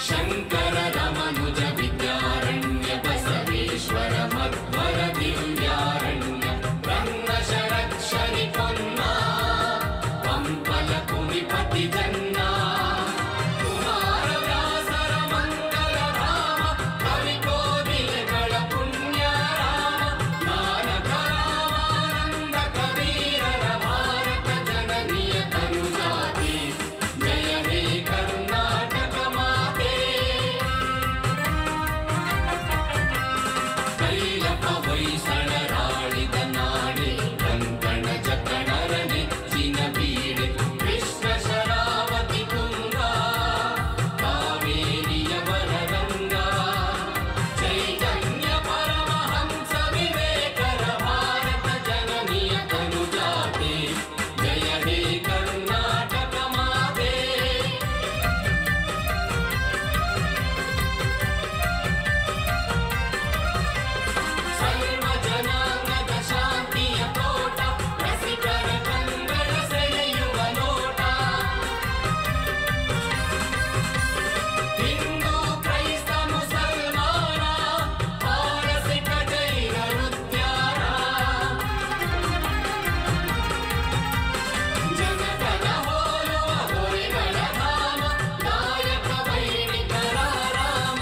शंकर रमनुज विद्यारण्य बसवेश्वर मध्वर दिव्यारण्य रंग षडक्षरि पोन्ना पंपल कुनिपति जन्ना कुमार व्यासर मंगल धाम कवि कोविलಗಳ पुण्य राम नानक रामानंद कबीरर भारत जननीय तनुजाति जय हे कर्नाटक माते कैलप ಹೊಯ್ಸಳರಾಳಿದ ನಾಡಿ ಕಂಕಣ ಜಕಣರ ನೆಚ್ಚಿನ ಬೀಡೆ ಕೃಷ್ಣ ಶರಾವತಿ ತುಂಗ ಕಾವೇರಿಯ ವರರಂಗ ಚೈತನ್ಯ ಪರಮಹಂಸ ವಿವೇಕರ ಭಾರತ ಜನನಿಯ ತನುಜಾತೆ ಜಯ ಹೇ ಕರ್ನಾಟಕ ಮಾತೆ ಸರ್ವ ಜನಾಂಗದ ಶಾಂತಿಯ ತೋಟ ರಸಿಕರ ಕಂಗಳ ಸೆಳೆಯುವ ನೋಟ ಹಿಂದೂ ಕ್ರೈಸ್ತ ಮುಸಲ್ಮಾನ ಪಾರಸಿಕ ಜೈನರುದ್ಯಾನ ಜಗತ್ತನ ಹೋಲುವ ದೊರೆಗಳ ಧಾಮ ನಾಯಕ ವೈಣಿಕರ ರಾಮ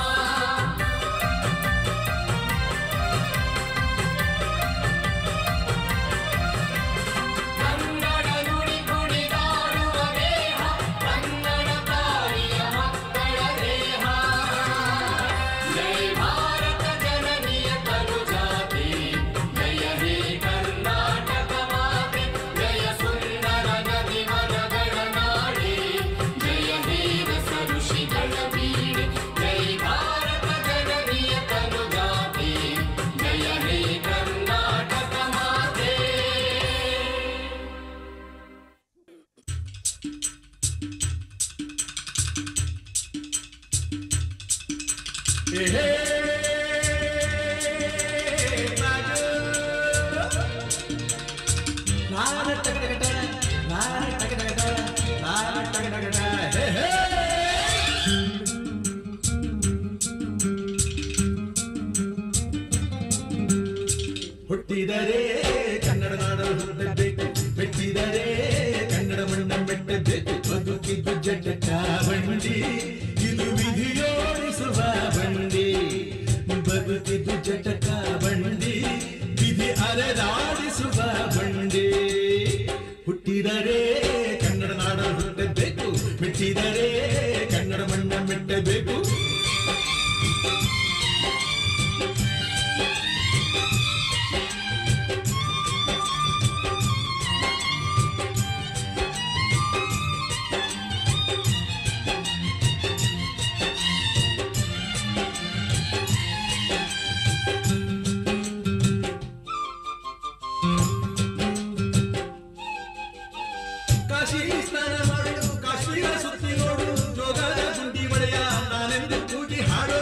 ಕನ್ನಡ ನುಡಿ ಕುಣಿದಾಡುವ ದೇಹ ಕನ್ನಡ ತಾಯಿಯ ಮಕ್ಕಳ ದೇಹ ಜೈ ಭಾರತ ಜನನಿಯ ತನುಜಾತೆ ಜಯ ಹೇ ಕರ್ನಾಟಕ ಮಾತೆ ಜಯ ಸುಂದರ ನದಿ ವನಗಳ ನಾಡೆ ಜಯ ಹೇ ರಸ ಋಷಿಗಳ ಬೀಡೆ ಜೈ ಭಾರತ ಜನನಿಯ ತನುಜಾತೆ ಜಯ ಹೇ ಕರ್ನಾಟಕ ಮಾತೆ ಹುಟ್ಟಿದರೆ ಕನ್ನಡ ನಾಡಲು ಹುಟ್ಟಬೇಕು ಮೆಟ್ಟಿದರೆ ಕನ್ನಡ ಮಣ್ಣ ಮೆಟ್ಟಬೇಕು ಬದುಕಿದ್ದು ಜಟಕ ಬಂಡಿ ಇದು ವಿಧಿಯೋಡಿಸುವ ಬಂಡಿ ಬದುಕಿದ್ದು ಜಟಕ ಬಂಡಿ ವಿಧಿ ಅಲೆದಾಡಿಸುವ ಬಂಡಿ ಹುಟ್ಟಿದರೆ ಕನ್ನಡ ನಾಡಲು ಹುಟ್ಟಬೇಕು ಮೆಟ್ಟಿದರೆ ಕನ್ನಡ ಮಣ್ಣ ಮೆಟ್ಟಬೇಕು ಕಾಶಿ ಸ್ನಾನ ಮಾಡು ಕಾಶ್ಮೀರ ಸುತ್ತಿ ನೋಡು ಜೋಗದ ಗುಂಡಿ ಒಡೆಯ ನಾನೆಂದು ಕೂಗಿ ಹಾಡು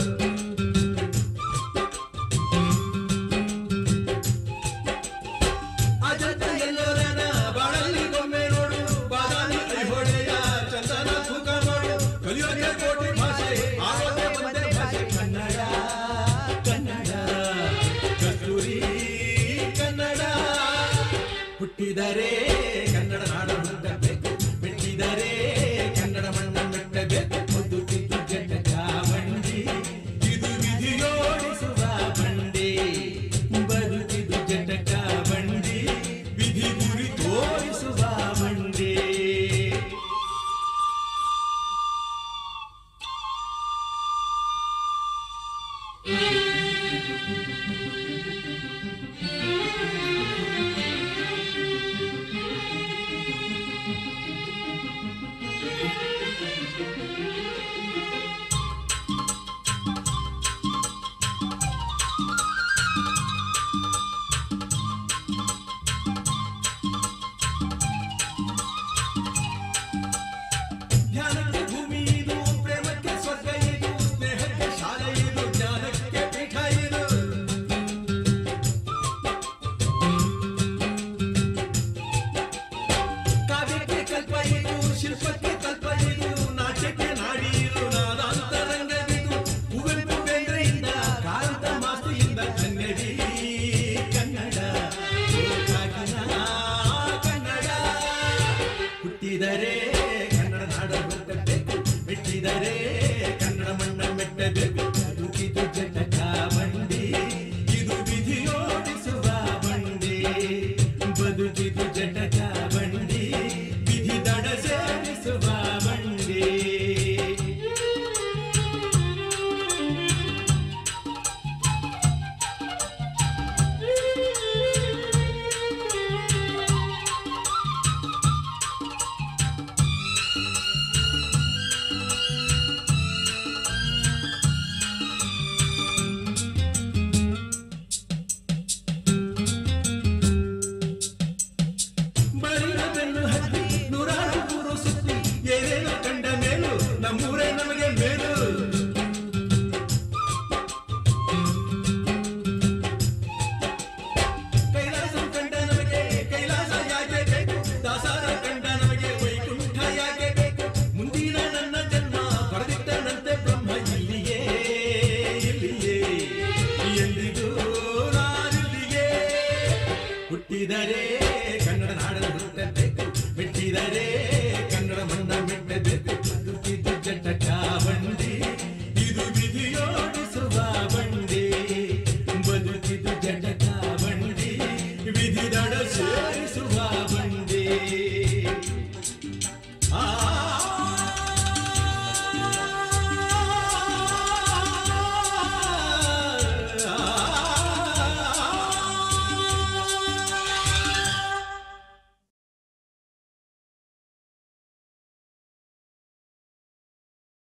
ಅಜಂತ ಎಲ್ಲೋರನ ಬಾಳಲ್ಲಿ ಗೊಂಬೆ ನೋಡು ಬಾದಾಮಿ ಐಹೊಳೆಯ ಚಂದನ ತೂಕ ಮಾಡು ಕಲಿಯೋಕೆ ಕೋಟಿ ಭಾಷೆ ಆರೋಗ್ಯ ಒಂದೇ ಭಾಷೆ ಕನ್ನಡ ಕನ್ನಡ ಕಸ್ತೂರಿ ಕನ್ನಡ ಹುಟ್ಟಿದರೆ ಕನ್ನಡ ನಾಡು ಹುಟ್ಟಬೇಕು ಮೆಟ್ಟಿದರೆ ಕನ್ನಡ ಮಣ್ಣ ಮೆಟ್ಟಬೇಕು ಬದುಕಿದ್ದು ಜಟಕ ಬಂಡಿ ಇದು ವಿಧಿಯೋಡಿಸುವ ಬಂಡಿ ಬದುಕಿದ್ದು ಜಟಕ ಬಂಡಿ ವಿಧಿ ಗುರಿ ತೋರಿಸುವ ಬಂಡಿ ಧ್ಯಾನಕ್ಕೆ ಭೂಮಿ ಇದು ಪ್ರೇಮಕ್ಕೆ ಸ್ವರ್ಗ ಇದು ಸ್ನೇಹಕ್ಕೆ ಶಾಲೆ ಇದು ಜ್ಞಾನಕ್ಕೆ ಪೀಠ ಇದು ಮೇಲು